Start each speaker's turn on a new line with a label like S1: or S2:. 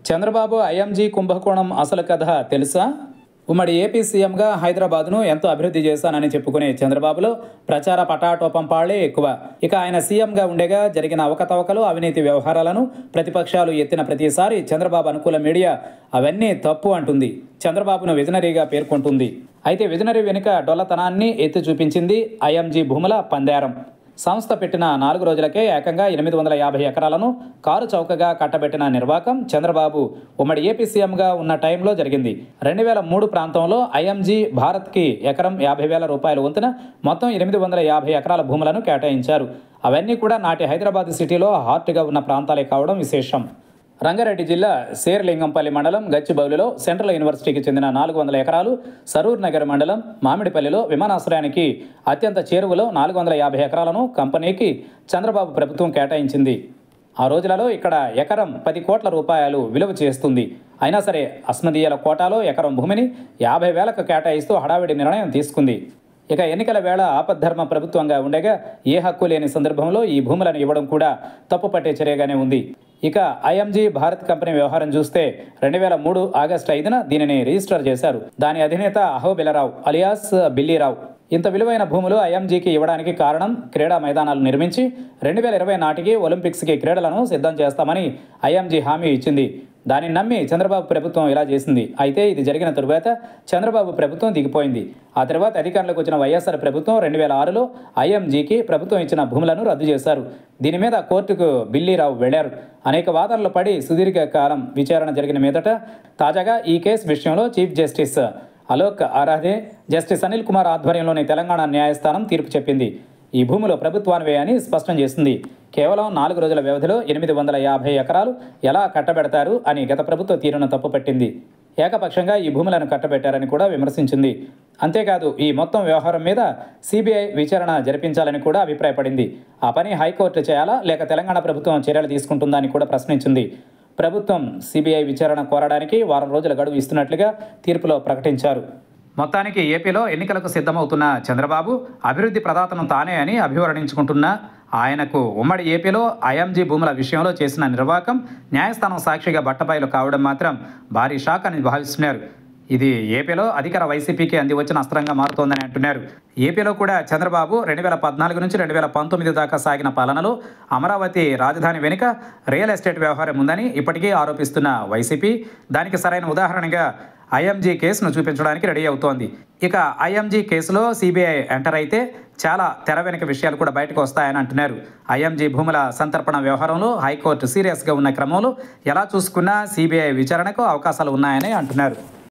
S1: Chandrababu IMG కుంభకోణం అసలు కథ తెలుసా? ఉమ్మడి ఏపీ సీఎంగా హైదరాబాద్ను ఎంతో అభివృద్ధి చేశానని చెప్పుకునే చంద్రబాబులో ప్రచార పటాటోపం పాళ్లే ఎక్కువ. ఇక ఆయన సీఎంగా ఉండేగా జరిగిన అవకతవకలు, అవినీతి వ్యవహారాలను ప్రతిపక్షాలు ఎత్తిన ప్రతిసారి చంద్రబాబు అనుకూల మీడియా అవన్నీ తప్పు అంటుంది. చంద్రబాబును విజనరీగా పేర్కొంటుంది. అయితే విజనరీ వెనుక డొల్లతనాన్ని ఎత్తి చూపించింది ఐఎంజీ భూముల పందేరం. సంస్థ పెట్టిన 4 రోజులకే ఏకంగా 850 ఎకరాలను కారు చౌకగా కట్టబెట్టిన నిర్వాకం చంద్రబాబు ఉమ్మడి ఏపీ సీఎంగా ఉన్న టైంలో జరిగింది. 2003 ప్రాంతంలో ఐఎంజీ భారత్కి ఎకరం 50,000 రూపాయల వంతున మొత్తం 850 ఎకరాల భూములను కేటాయించారు. అవన్నీ కూడా నాటి హైదరాబాద్ సిటీలో హార్ట్గా ఉన్న ప్రాంతాలే కావడం విశేషం. రంగారెడ్డి జిల్లా శేర్లింగంపల్లి మండలం గచ్చిబౌలిలో సెంట్రల్ యూనివర్సిటీకి చెందిన 400 ఎకరాలు, సరూర్ నగర్ మండలం మామిడిపల్లిలో విమానాశ్రయానికి అత్యంత చేరువలో 450 ఎకరాలను కంపెనీకి చంద్రబాబు ప్రభుత్వం కేటాయించింది. ఆ రోజులలో ఇక్కడ ఎకరం 10 కోట్ల రూపాయలు విలువ చేస్తుంది. అయినా సరే అస్మదీయుల కోటాలో ఎకరం భూమిని 50,000కు కేటాయిస్తూ హడావిడి నిర్ణయం తీసుకుంది. ఇక ఎన్నికల వేళ ఆపద్ధర్మ ప్రభుత్వంగా ఉండగా ఏ హక్కు లేని సందర్భంలో ఈ భూములను ఇవ్వడం కూడా తప్పుపట్టే చర్యగానే ఉంది. ఇక ఐఎంజీ భారత్ కంపెనీ వ్యవహారం చూస్తే 2003 ఆగస్టు 5న దీనిని రిజిస్టర్ చేశారు. దాని అధినేత అహోబిలరావు అలియాస్ బిల్లీరావు. ఇంత విలువైన భూములు ఐఎంజీకి ఇవ్వడానికి కారణం క్రీడా మైదానాలు నిర్మించి 2020 నాటికి ఒలింపిక్స్కి క్రీడలను సిద్ధం చేస్తామని ఐఎంజీ హామీ ఇచ్చింది. దానిని నమ్మి చంద్రబాబు ప్రభుత్వం ఇలా చేసింది. అయితే ఇది జరిగిన తరువాత చంద్రబాబు ప్రభుత్వం దిగిపోయింది. ఆ తర్వాత అధికారంలోకి వచ్చిన వైఎస్ఆర్ ప్రభుత్వం 2006లో ఐఎంజీకి ప్రభుత్వం ఇచ్చిన భూములను రద్దు చేశారు. దీని మీద కోర్టుకు బిల్లీరావు వెళ్లారు. అనేక వాదనలు పడి సుదీర్ఘ కాలం విచారణ జరిగిన మీదట తాజాగా ఈ కేసు విషయంలో chief justice Alok Aradhe, justice Anil Kumar ఆధ్వర్యంలోని తెలంగాణ న్యాయస్థానం తీర్పు చెప్పింది. ఈ భూములు ప్రభుత్వానివే అని స్పష్టం చేసింది. కేవలం 4 రోజుల వ్యవధిలో 850 ఎకరాలు ఎలా కట్టబెడతారు అని గత ప్రభుత్వ తీరును తప్పుపట్టింది. ఏకపక్షంగా ఈ భూములను కట్టబెట్టారని కూడా విమర్శించింది. అంతేకాదు ఈ మొత్తం వ్యవహారం మీద సిబిఐ విచారణ జరిపించాలని కూడా అభిప్రాయపడింది. ఆ పని హైకోర్టు చేయాలా లేక తెలంగాణ ప్రభుత్వం చర్యలు తీసుకుంటుందా అని కూడా ప్రశ్నించింది. ప్రభుత్వం సిబిఐ విచారణ కోరడానికి వారం రోజుల గడువు ఇస్తున్నట్లుగా తీర్పులో ప్రకటించారు. మొత్తానికి ఏపీలో ఎన్నికలకు సిద్ధమవుతున్న చంద్రబాబు అభివృద్ధి ప్రదాతను తానే అని అభివర్ణించుకుంటున్నా ఆయనకు ఉమ్మడి ఏపీలో ఐఎంజీ భూముల విషయంలో చేసిన నిర్వాకం న్యాయస్థానం సాక్షిగా బట్టబయలు కావడం మాత్రం భారీ షాక్ అని భావిస్తున్నారు. ఇది ఏపీలో అధికార వైసీపీకి అంది వచ్చిన అస్త్రంగా మారుతోందని అంటున్నారు. ఏపీలో కూడా చంద్రబాబు 2014 నుంచి 2019 దాకా సాగిన పాలనలో అమరావతి రాజధాని వెనుక రియల్ ఎస్టేట్ వ్యవహారం ఉందని ఇప్పటికీ ఆరోపిస్తున్న వైసీపీ దానికి సరైన ఉదాహరణగా ఐఎంజీ కేసును చూపించడానికి రెడీ అవుతోంది. ఇక ఐఎంజీ కేసులో సిబిఐ ఎంటర్ అయితే చాలా తెర వెనుక విషయాలు కూడా బయటకు వస్తాయని అంటున్నారు. ఐఎంజీ భూముల సంతర్పణ వ్యవహారంలో హైకోర్టు సీరియస్గా ఉన్న క్రమంలో ఎలా చూసుకున్నా సిబిఐ విచారణకు అవకాశాలు ఉన్నాయని అంటున్నారు.